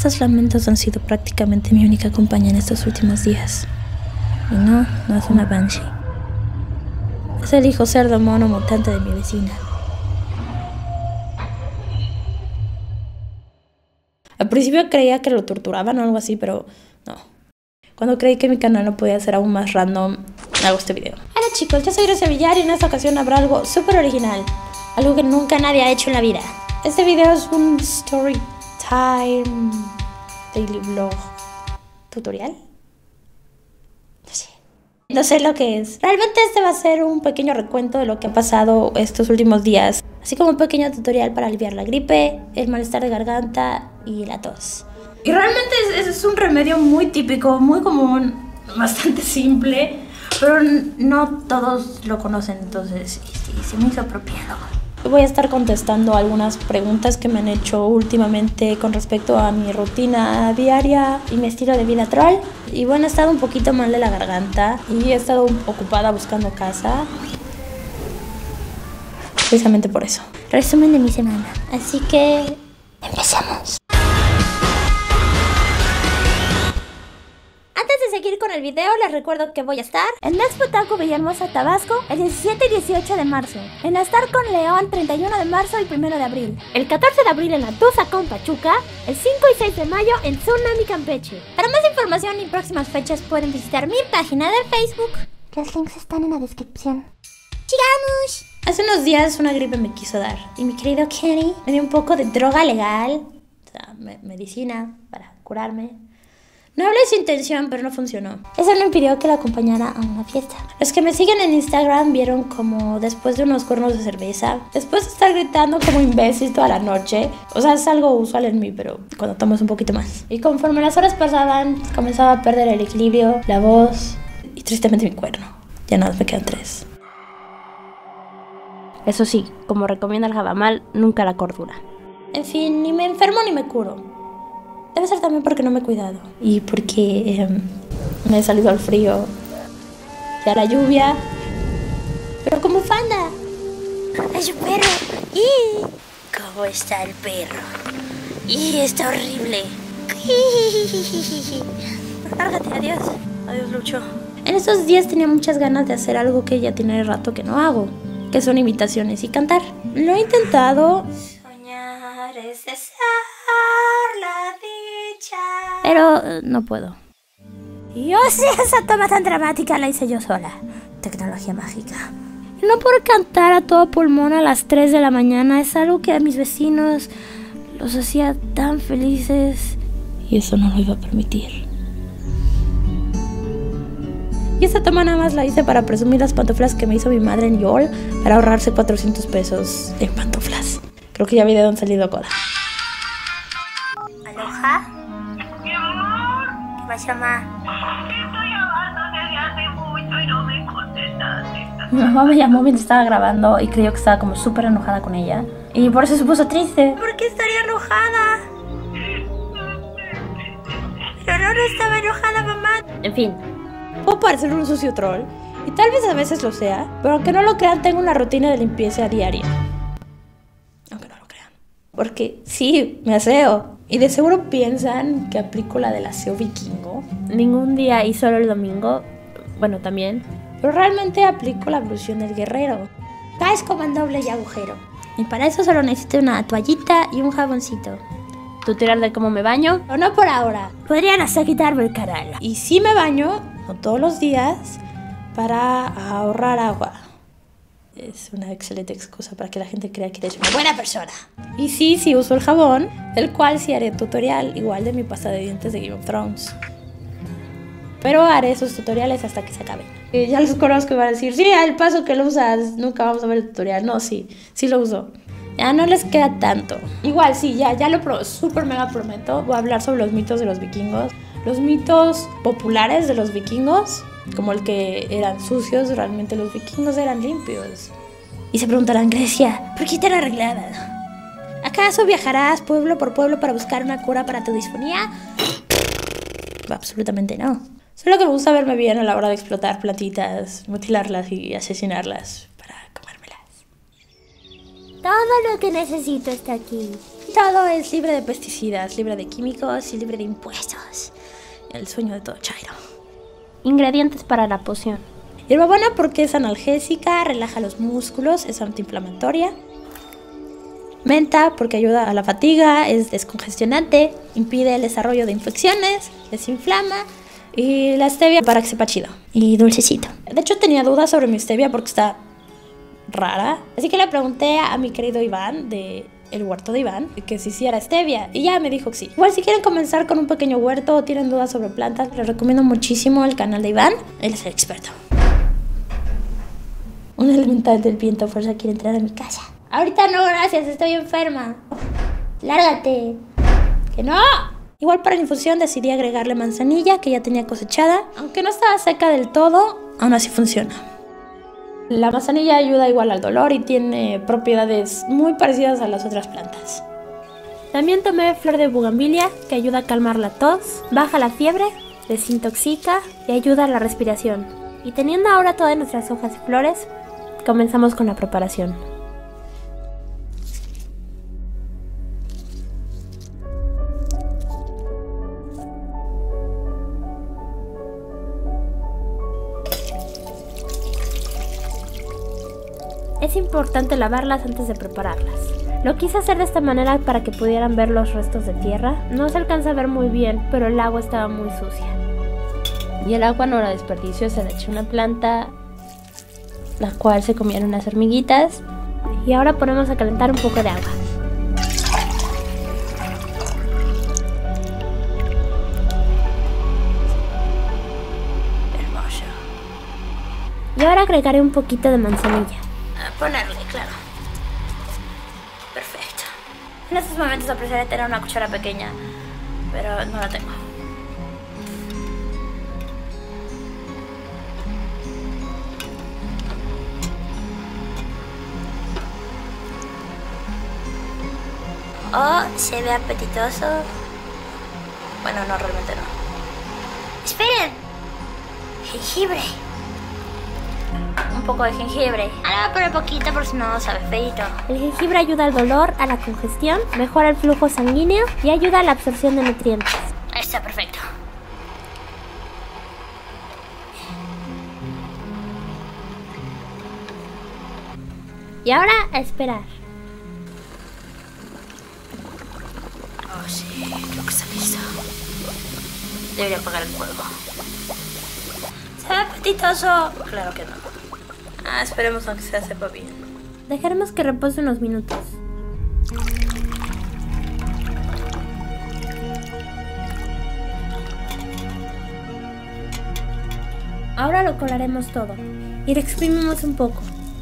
Estos lamentos han sido prácticamente mi única compañía en estos últimos días. Y no es una banshee. Es el hijo cerdo mono mutante de mi vecina. Al principio creía que lo torturaban o algo así, pero no. Cuando creí que mi canal no podía ser aún más random, hago este video. Hola chicos, yo soy Grecia Villar y en esta ocasión habrá algo súper original. Algo que nunca nadie ha hecho en la vida. Este video es un story time daily vlog tutorial. No sé lo que es. Realmente este va a ser un pequeño recuento de lo que ha pasado estos últimos días. Así como un pequeño tutorial para aliviar la gripe, el malestar de garganta y la tos. Y realmente es un remedio muy típico, muy común, bastante simple. Pero no todos lo conocen, entonces sí, se me hizo apropiado. Voy a estar contestando algunas preguntas que me han hecho últimamente con respecto a mi rutina diaria y mi estilo de vida troll. Y bueno, he estado un poquito mal de la garganta y he estado ocupada buscando casa. Precisamente por eso. Resumen de mi semana. Así que empezamos. Antes de seguir con el video, les recuerdo que voy a estar en Expo Taco Villahermosa, Tabasco, el 17 y 18 de marzo, en Star con León, 31 de marzo y 1 de abril, el 14 de abril en La Tusa con Pachuca, el 5 y 6 de mayo en Tsunami Campeche. Para más información y próximas fechas pueden visitar mi página de Facebook. Los links están en la descripción. ¡Sigamos! Hace unos días una gripe me quiso dar y mi querido Kenny me dio un poco de droga legal, o sea, medicina para curarme. No hablé sin intención, pero no funcionó. Eso no impidió que la acompañara a una fiesta. Los que me siguen en Instagram vieron como después de unos cuernos de cerveza, después de estar gritando como imbécil toda la noche, o sea, es algo usual en mí, pero cuando tomas un poquito más. Y conforme las horas pasaban, comenzaba a perder el equilibrio, la voz y tristemente mi cuerno. Ya nada, me quedan 3. Eso sí, como recomienda el Javamal, nunca la cordura. En fin, ni me enfermo ni me curo. Debe ser también porque no me he cuidado y porque me he salido al frío y a la lluvia, pero como bufanda. ¡Es un perro! ¡Y! ¿Cómo está el perro? ¡Y está horrible! Lárgate, adiós. Adiós, Lucho. En estos días tenía muchas ganas de hacer algo que ya tiene rato que no hago, que son imitaciones y cantar. Lo he intentado. Soñar es desear la dicha, pero no puedo. Yo sé, esa toma tan dramática la hice yo sola. Tecnología mágica. Y no por cantar a todo pulmón a las 3 de la mañana es algo que a mis vecinos los hacía tan felices y eso no lo iba a permitir. Y esta toma nada más la hice para presumir las pantuflas que me hizo mi madre en YOL para ahorrarse 400 pesos en pantuflas. Creo que ya vi de dónde salido cola. ¿Aloha? Mi amor. ¿Qué pasa, ma? Te estoy llamando desde hace mucho y no me contestaste. Mi mamá me llamó mientras estaba grabando y creyó que estaba como súper enojada con ella. Y por eso se puso triste. ¿Por qué estaría enojada? Pero no estaba enojada, mamá. En fin. Puedo parecer un sucio troll, y tal vez a veces lo sea, pero aunque no lo crean, tengo una rutina de limpieza diaria. Aunque no lo crean. Porque sí, me aseo. Y de seguro piensan que aplico la del aseo vikingo. Ningún día y solo el domingo. Bueno, también. Pero realmente aplico la evolución del guerrero. Caes como en doble y agujero. Y para eso solo necesito una toallita y un jaboncito. Tutorial de cómo me baño. O no por ahora. Podrían hasta quitarme el canal. Y sí me baño, no todos los días, para ahorrar agua. Es una excelente excusa para que la gente crea que eres una buena persona. Y sí uso el jabón, del cual sí haré tutorial igual de mi pasta de dientes de Game of Thrones. Pero haré esos tutoriales hasta que se acaben. Ya los conozco y van a decir, sí, al paso que lo usas, nunca vamos a ver el tutorial. No, sí lo uso. Ya no les queda tanto. Igual, sí, ya lo súper mega prometo. Voy a hablar sobre los mitos de los vikingos. Los mitos populares de los vikingos, como el que eran sucios, realmente los vikingos eran limpios. Y se preguntarán, Grecia, ¿por qué tan arreglada? ¿Acaso viajarás pueblo por pueblo para buscar una cura para tu disfonía? Absolutamente no. Solo que me gusta verme bien a la hora de explotar plantitas, mutilarlas y asesinarlas para comérmelas. Todo lo que necesito está aquí. todo es libre de pesticidas, libre de químicos y libre de impuestos. El sueño de todo chairo. Ingredientes para la poción. Hierbabuena porque es analgésica, relaja los músculos, es antiinflamatoria. Menta porque ayuda a la fatiga, es descongestionante, impide el desarrollo de infecciones, desinflama. Y la stevia para que sepa chido. Y dulcecito. De hecho tenía dudas sobre mi stevia porque está rara. Así que le pregunté a mi querido Iván de El Huerto de Iván que si sí era stevia. Y ya me dijo que sí. Igual si quieren comenzar con un pequeño huerto o tienen dudas sobre plantas, les recomiendo muchísimo el canal de Iván. Él es el experto. Un elemental del viento fuerza quiere entrar a mi casa. Ahorita no, gracias, estoy enferma. Lárgate. ¡Que no! Igual para la infusión decidí agregarle manzanilla que ya tenía cosechada. Aunque no estaba seca del todo, aún así funciona. La manzanilla ayuda igual al dolor y tiene propiedades muy parecidas a las otras plantas. También tomé flor de bugambilia que ayuda a calmar la tos, baja la fiebre, desintoxica y ayuda a la respiración. Y teniendo ahora todas nuestras hojas y flores, comenzamos con la preparación. Es importante lavarlas antes de prepararlas. Lo quise hacer de esta manera para que pudieran ver los restos de tierra. No se alcanza a ver muy bien, pero el agua estaba muy sucia. Y el agua no la desperdició, se la eché a una planta, la cual se comieron unas hormiguitas. Y ahora ponemos a calentar un poco de agua. Hermoso. Y ahora agregaré un poquito de manzanilla. A ponerle, claro. Perfecto. En estos momentos apreciaría tener una cuchara pequeña, pero no la tengo. Oh, se ve apetitoso. Bueno, no, realmente no. ¡Esperen! Jengibre. Un poco de jengibre. Ahora voy a poner poquito por si no sabe feito. El jengibre ayuda al dolor, a la congestión, mejora el flujo sanguíneo y ayuda a la absorción de nutrientes. Está perfecto. Y ahora a esperar. Oh, sí, creo que está listo. Debería apagar el fuego. ¿Se ve apetitoso? Claro que no. Esperemos a que se sepa bien. Dejaremos que repose unos minutos. Ahora lo colaremos todo y lo exprimimos un poco.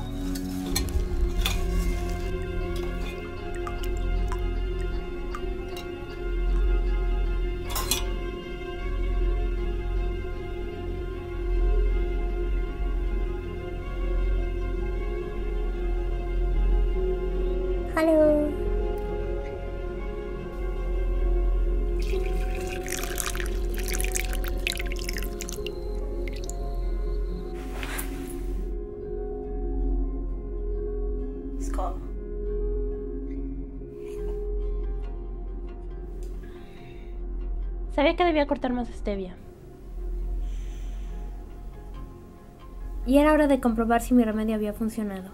Hello. Skull. Sabía que debía cortar más stevia. Y era hora de comprobar si mi remedio había funcionado.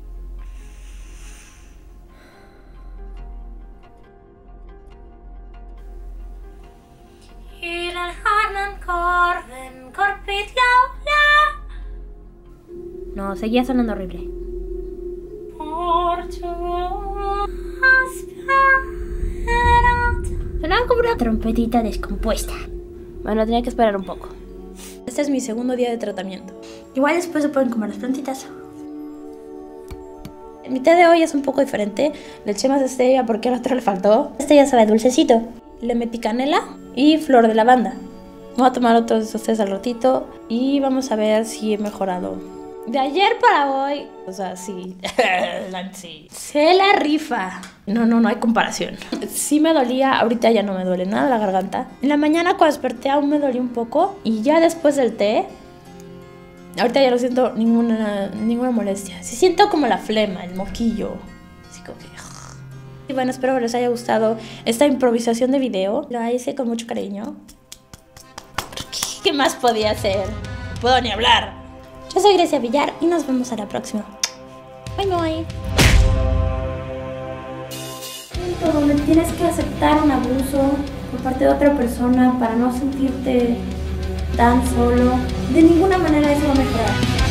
No, seguía sonando horrible. Sonaba como una trompetita descompuesta. Bueno, tenía que esperar un poco. Este es mi segundo día de tratamiento. Igual después se pueden comer las plantitas. Mi té de hoy es un poco diferente. Le eché más stevia porque al otro le faltó. Este ya sabe dulcecito. Le metí canela y flor de lavanda. Voy a tomar otros de esos tés al ratito y vamos a ver si he mejorado. De ayer para hoy, o sea, sí, sí. Se la rifa. No hay comparación. Sí me dolía, ahorita ya no me duele nada la garganta. En la mañana cuando desperté aún me dolía un poco y ya después del té, ahorita ya no siento ninguna molestia. Sí siento como la flema, el moquillo, así como que... Y bueno, espero que les haya gustado esta improvisación de video. Lo hice con mucho cariño. ¿Qué más podía hacer? No puedo ni hablar. Yo soy Grecia Villar y nos vemos a la próxima. Bye bye. Donde tienes que aceptar un abuso por parte de otra persona para no sentirte tan solo. De ninguna manera eso va a mejorar.